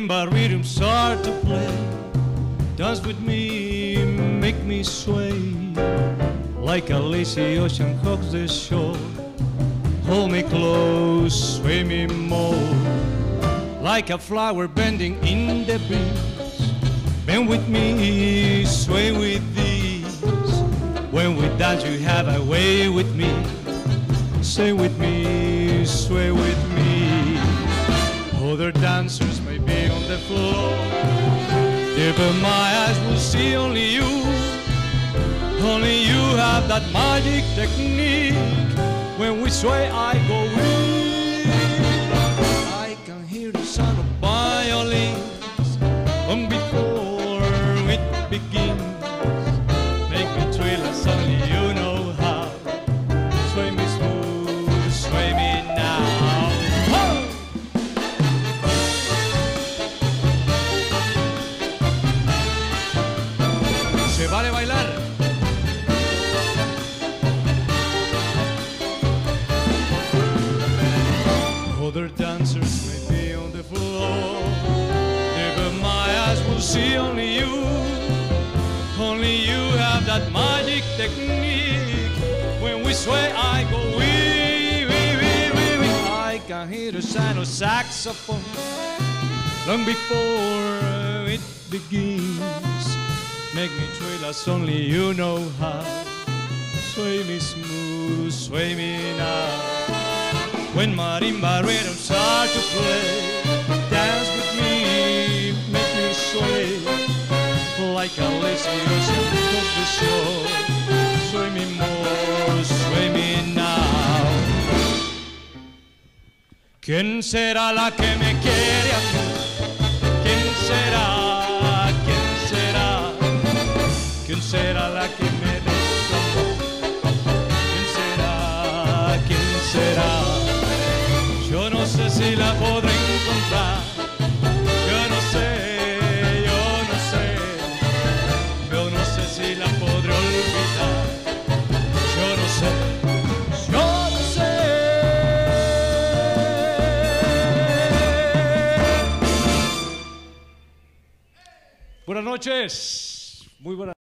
marimba rhythm start to play. Dance with me, make me sway. Like a lazy ocean hugs the shore. Hold me close, sway me more. Like a flower bending in the breeze. Bend with me, sway with these. When we dance you have a way with me. Stay with me, sway with me. Other dancers may be on the floor. If my eyes will see only you. Only you have that magic technique. When we sway I go weak. I can hear the sound of violins long before it begins. Make me thrill as only you know how. Sway me smooth, sway me now. Oh! Se vale bailar. Other dancers may be on the floor. Never my eyes will see only you. Only you have that magic technique. When we sway I go wee, wee, wee, wee, wee. I can hear the sound of saxophone long before it begins. Make me thrill as only you know how. Sway me smooth, sway me now. When marimba rhythm start to play, dance with me, make me sway. Like a lazy ocean of the shore. Sway me more, sway me now. ¿Quién será la que me quiere a mí? ¿Quién será? ¿Quién será? ¿Quién será la que me besa? ¿Quién será? ¿Quién será? Yo no sé si la podré encontrar. Yo no sé, yo no sé. Yo no sé si la podré olvidar. Yo no sé, yo no sé. Buenas noches. Muy buenas.